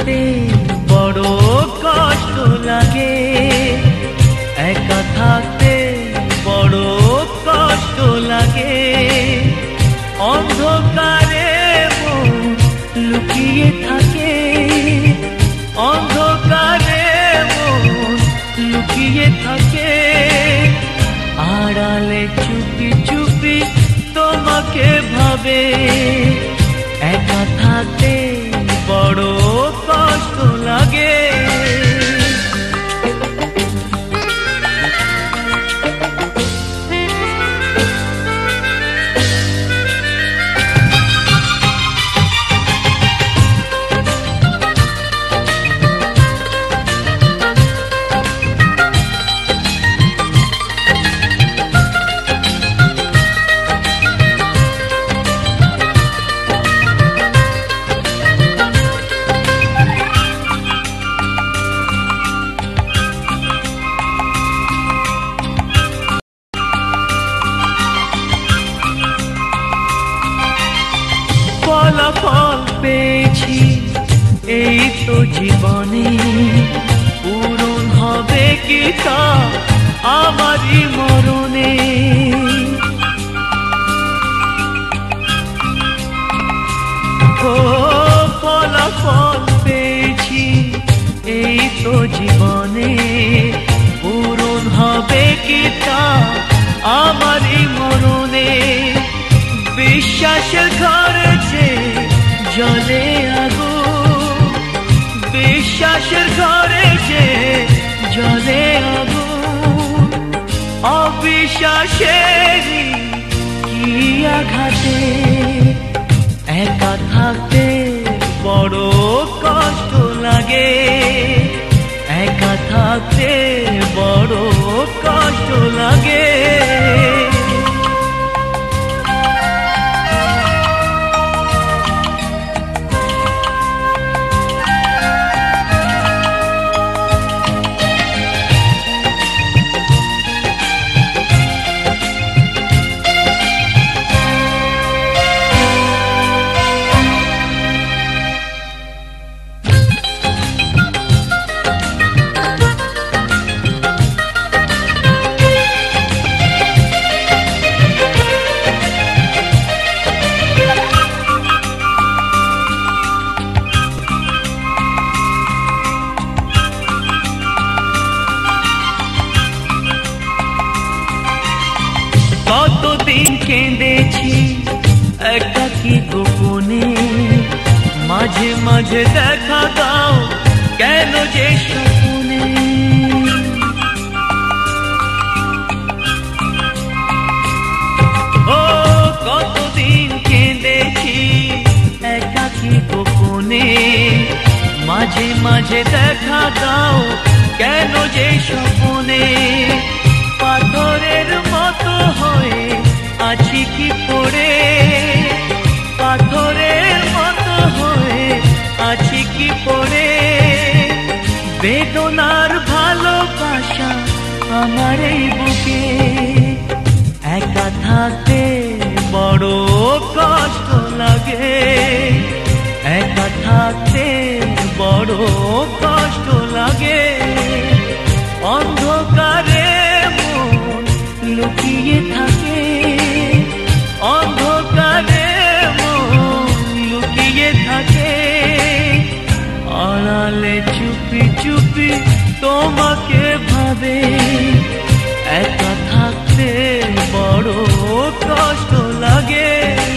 থাকতে বড় কষ্ট লাগে, একা থাকতে বড় কষ্ট লাগে। অন্ধকারে মন লুকিয়ে থাকে, অন্ধকারে মন লুকিয়ে থাকে। আড়ালে চুপি চুপি তোমাকে ভাবে, একা থাকতে বড় কষ্ট লাগে। ফলাফল পেয়েছি এই তো জীবনে, পূরণ হবে কি তা আমারই মরণে। ও ফলাফল পেয়েছি এই তো জীবনে, পূরণ হবে কি তা আমারই মরণে। বিশ্বাসের ঘরে যে জ্বলে আগুন, বিশ্বাসের ঘরে যে জ্বলে আগুন, অবিশ্বাসেরই কি আঘাতে। একা থাকতে বড় কষ্ট লাগে, একা থাকতে বড় কষ্ট লাগে। কতদিন কেঁদেছি একাকী গোপনে, মাঝে মাঝে দেখা দাও কেন যে স্বপ্নে। ও কতদিন কেঁদেছি একাকী গোপনে, মাঝে মাঝে দেখা দাও কেন যে স্বপ্নে। পাথরের মতো হয়ে আছি কি পড়ে, পাথরের মতো হয়ে আছি কি পড়ে। বেদনার ভালোবাসা আমার এই বুকে, একা থাকতে বড় কষ্ট লাগে, একা থাকতে বড় কষ্ট লাগে। অন্ধকারে লুকিয়ে থাকে, অন্ধকারে মন লুকিয়ে থাকে। আড়ালে চুপি চুপি তোমাকে ভাবে, একা থাকতে বড় কষ্ট লাগে।